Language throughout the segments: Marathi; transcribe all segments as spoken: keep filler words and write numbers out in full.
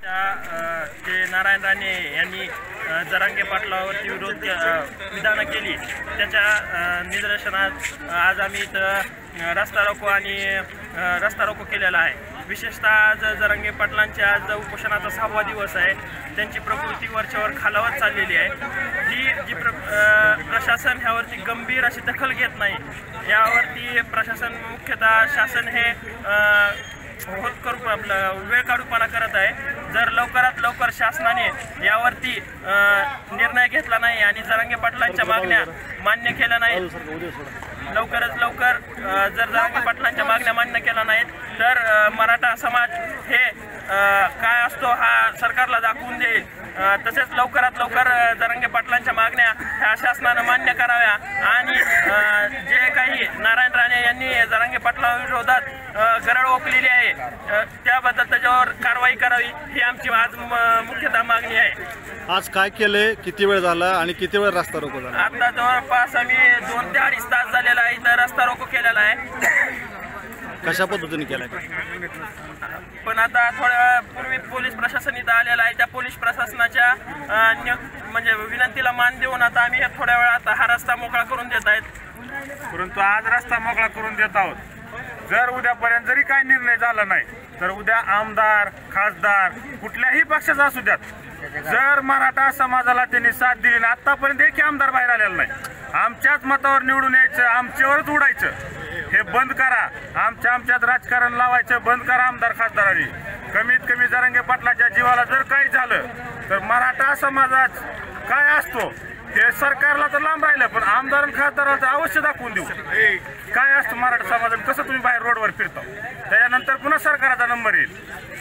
जे नारायण राणे यांनी जरांगे पाटलावरती विरोध विधान केली त्याच्या निदर्शनात आज आम्ही इथं रस्ता रोको आणि रस्ता रोको केलेला आहे। विशेषतः आज जरांगे पाटलांचे आज उपोषणाचा सहावा दिवस आहे। त्यांची प्रकृती वरच्यावर खालावत चाललेली आहे। ही जी प्र प्रशासन ह्यावरती गंभीर अशी दखल घेत नाही। यावरती प्रशासन मुख्यतः शासन हे होत करू आपलं वेळ काढूपणा करत आहे। जर लवकरात लवकर शासनाने यावरती निर्णय घेतला नाही आणि जरांगे पाटलांच्या मागण्या मान्य केल्या नाहीत, लवकरच लवकर जर जरांगे पाटलांच्या मागण्या मान्य केल्या नाहीत तर मराठा समाज हे काय असतो हा सरकारला दाखवून देईल। तसेच लवकरात लवकर जरांगे पाटलांच्या मागण्या ह्या शासनानं मान्य कराव्या आणि जे काही नारायण राणे यांनी जरांगे पाटलाविरोधात गरळ ओकलेली आहे त्याबद्दल त्याच्यावर कारवाई करावी ही आमची आज मुख्यतः मागणी आहे। आज काय केले, किती वेळ झाला आणि किती वेळ रस्ता रोको झाला? आता जवळपास आम्ही दोन ते अडीच तास झालेला आहे इथं रस्ता रोको केलेला आहे। कशा पद्धतीने केलाय? पण आता थोड्या पूर्वी पोलीस प्रशासन इथं आलेलं आहे। त्या पोलीस प्रशासनाच्या म्हणजे विनंतीला मान देऊन आता आम्ही थोड्या वेळात हा रस्ता मोकळा करून देत आहेत। परंतु आज रस्ता मोकळा करून देत आहोत। जर उद्यापर्यंत जरी काही निर्णय झाला नाही तर उद्या आमदार खासदार कुठल्याही पक्षाचा असू द्यात, जर मराठा समाजाला त्यांनी साथ दिली ना, आतापर्यंत एकही आमदार बाहेर आलेला नाही, आमच्याच मतावर निवडून यायचं, आमच्यावरच उडायचं, हे बंद करा। आमच्या आमच्यात राजकारण लावायचं बंद करा आमदार खासदारांनी। कमीत कमी जरांगे पाटलाच्या जीवाला जर काही झालं तर मराठा समाजात काय असतो हे सरकारला तर लांब राहिलं, पण आमदार आणि खासदाराला तर अवश्य दाखवून देऊ काय असतं मराठा समाजात, कसं तुम्ही बाहेर रोडवर फिरता। त्याच्यानंतर पुन्हा सरकारचा नंबर येईल।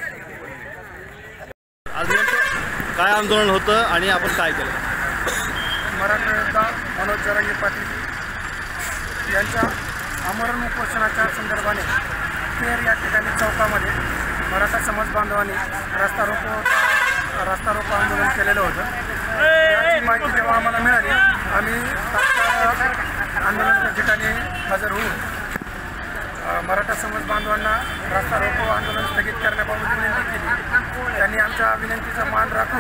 आज काय आंदोलन होतं आणि आपण काय केलं? मराठा योद्धा मनोज जरांगे पाटील यांच्या आमरण उपोषणाच्या संदर्भाने तेर या ठिकाणी चौकामध्ये मराठा समाज बांधवांनी रस्ता रोको रस्ता रोको आंदोलन केलेलं होतं। याची माहिती जेव्हा आम्हाला मिळाली आम्ही तात्काळ आंदोलनाच्या ठिकाणी हजर होऊन मराठा समाज बांधवांना रस्ता रोको आंदोलन स्थगित करण्याबाबत विनंती केली। त्यांनी आमच्या विनंतीचा मान राखून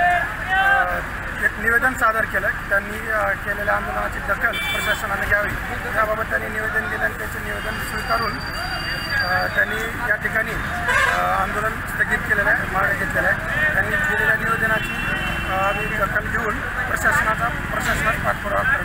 एक निवेदन सादर केलं। त्यांनी केलेल्या आंदोलनाची दखल प्रशासनाने घ्यावी याबाबत त्यांनी निवेदन दिलं आणि त्याचे निवेदन स्वीकारून त्यांनी या ठिकाणी आंदोलन स्थगित केलेलं आहे, मागे घेतलेलं आहे। त्यांनी दिलेल्या निवेदनाची आम्ही दखल घेऊन प्रशासनाचा प्रशासनात पाठपुरावा